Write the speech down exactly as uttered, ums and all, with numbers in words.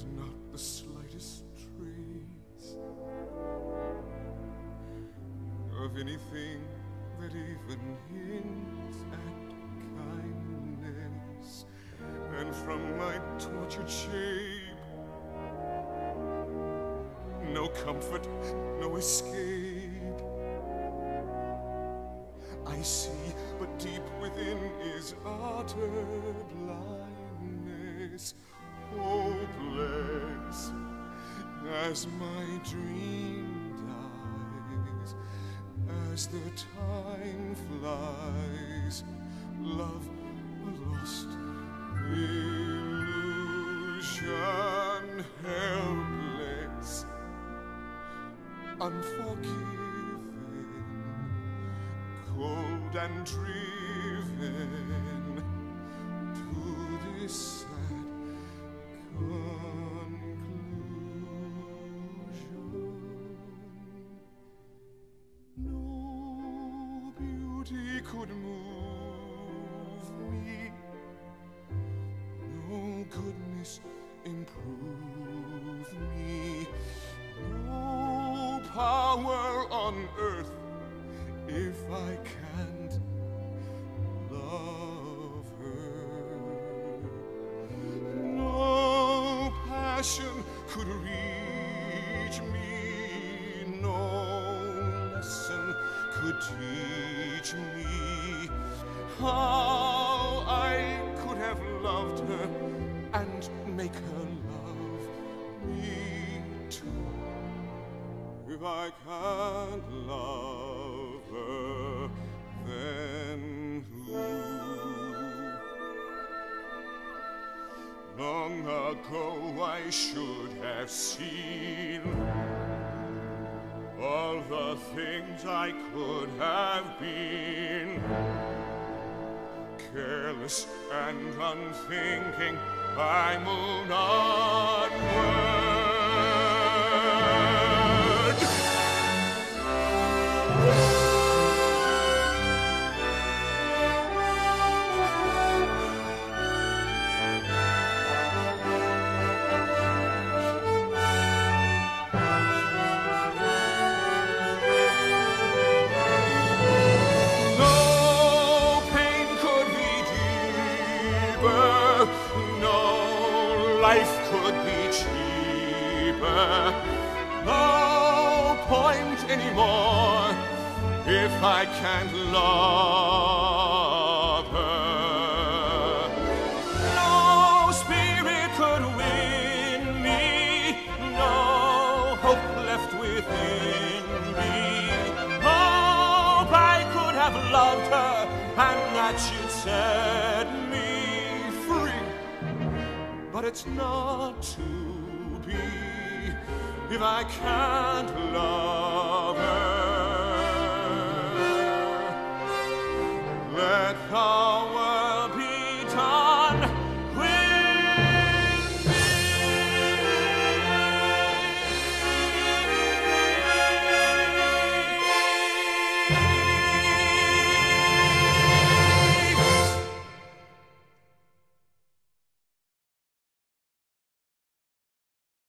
There's not the slightest trace of anything that even hints at kindness, and from my tortured shape, no comfort, no escape. I see, but deep within is utter blindness, hopeless as my dream dies, as the time flies. Love, a lost illusion, helpless, unforgiving, cold and driven to this sad conclusion. No beauty could move me, no goodness improve me, no power on earth if I can't love her. No passion could reach me, no lesson could teach me how I could have loved her and make her love me too. If I can't love her, then who? Long ago I should have seen all the things I could have been. Careless and unthinking, I moved onward. No life could be cheaper, no point anymore if I can't love her. No spirit could win me, no hope left within me. Hope I could have loved her and that she'd set me. But it's not to be if I can't love her. Let the